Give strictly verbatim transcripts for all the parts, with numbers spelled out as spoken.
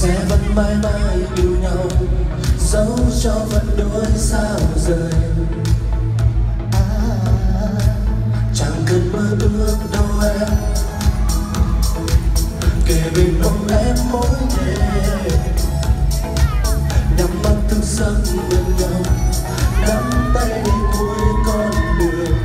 sẽ vẫn mãi mãi yêu nhau, dẫu cho vẫn đôi sao rời. À, chẳng cần mơ ước đâu em, kề bên ôm em mỗi đêm, nhắm mắt thức giấc bên nhau, nắm tay đi cuối con đường.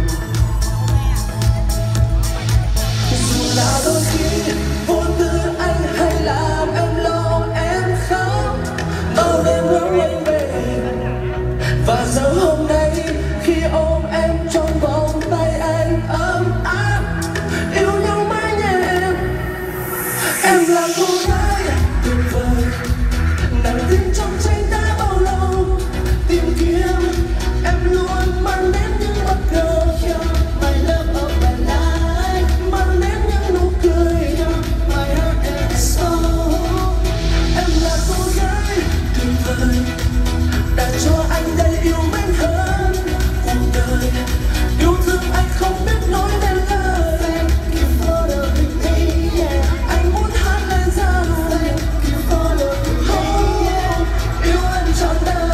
Dù là đôi khi vô tư anh hay làm em lo em khóc, bao đêm ngóng anh về, và giờ hôm nay khi ôm em trong vòng tay anh ấm áp, yêu nhau mãi nhé em. Em là cô gái tuyệt vời, nặng tin trong tranh đã bao lâu, tìm kiếm em luôn mang đến những bất ngờ. My love of my life, mang đến những nụ cười, my heart and soul. Em là cô gái tuyệt vời, đã cho anh đây yêu mến hơn cuộc đời, yêu thương anh không biết nói nên lời. Thank you for loving me, yeah. Anh muốn hát lên rằng thank you for loving me, yeah. Yêu anh trọn đời.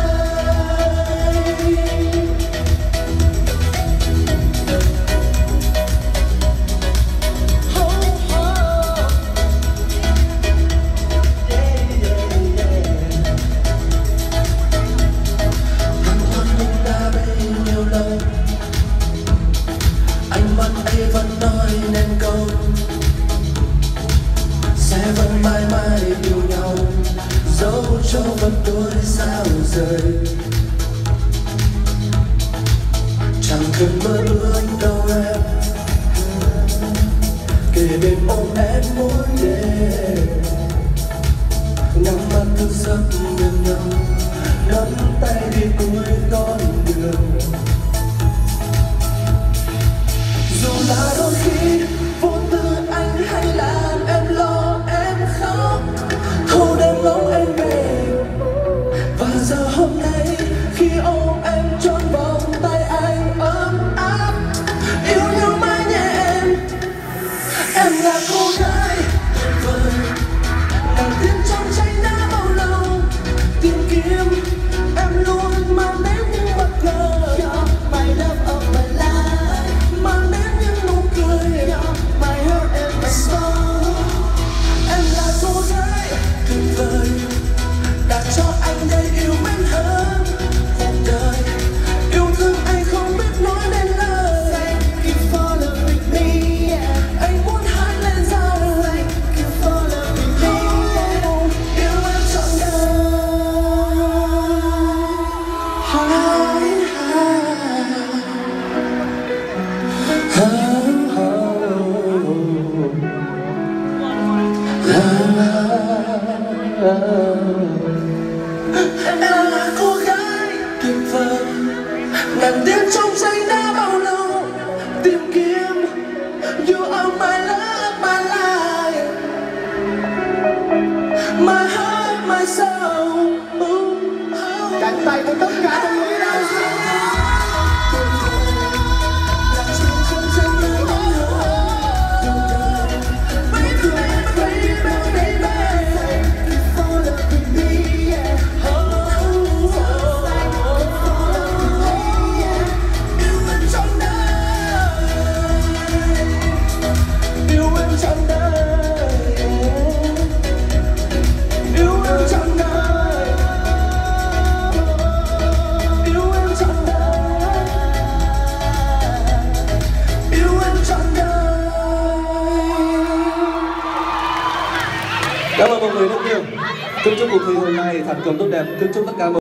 Oh, oh. Yeah, yeah, yeah. Thằng thân mình đã bấy nhiêu lâu, ánh mắt ấy vẫn nói nên câu sẽ vẫn mãi mãi yêu nhau, dẫu cho vẫn đôi sao rời. Chẳng cần mơ ước đâu em, kề bên ôm em mỗi đêm, nhắm mắt thức giấc bên nhau, nắm tay đi cuối con đường. Dù là đôi khi vô tư anh hay làm em lo em khóc, thâu đêm ngóng anh về, và giờ hôm nay khi ôm em trong vòng tay anh ấm áp, yêu nhau mãi nhé em. Em là cô gái tuyệt vời, nàng tiên trong tranh đã bao lâu, tìm kiếm em luôn mang đến những bất ngờ. My love of my life, mang đến những nụ cười, my heart and my soul. Em là cô gái tuyệt vời, đã cho anh đây yêu mến hơn cuộc đời, yêu thương anh không biết nói nên lời. Thank you for loving me, yeah. Anh muốn hát lên rằng thank you for loving me, yeah. Yêu em trọn đời. Hi, hi. Oh, oh. La, la, la. Em là cô gái tuyệt vời, nàng tiên trong tranh đã bao lâu, tìm kiếm you are my love, my life, my heart, my soul. Cánh tay của tất cả mọi người đâu. Cảm ơn mọi người rất nhiều. Chúc chúc cuộc thi hôm nay thành công tốt đẹp. Chúc chúc tất cả mọi